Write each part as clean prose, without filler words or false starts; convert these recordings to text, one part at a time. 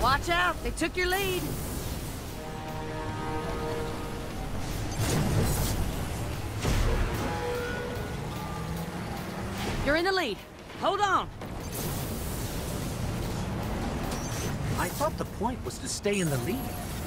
Watch out, they took your lead. You're in the lead. Hold on. I thought the point was to stay in the lead.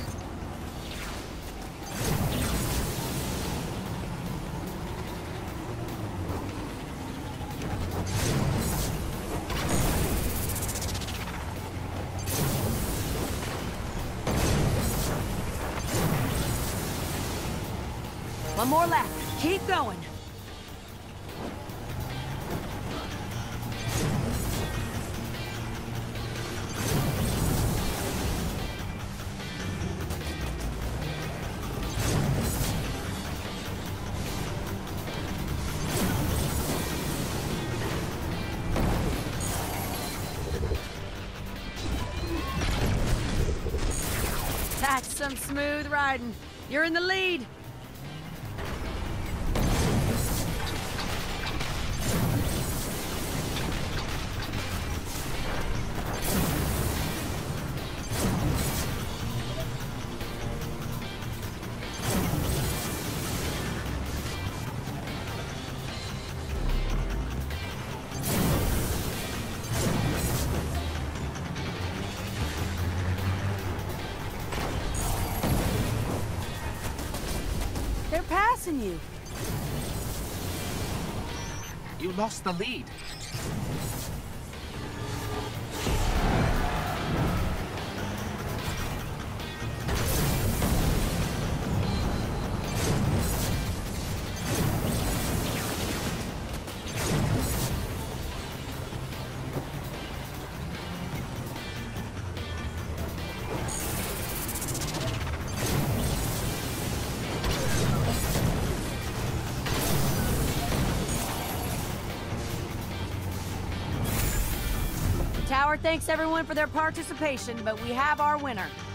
One more lap. Keep going. That's some smooth riding. You're in the lead. They're passing you. You lost the lead. Tower thanks everyone for their participation, but we have our winner.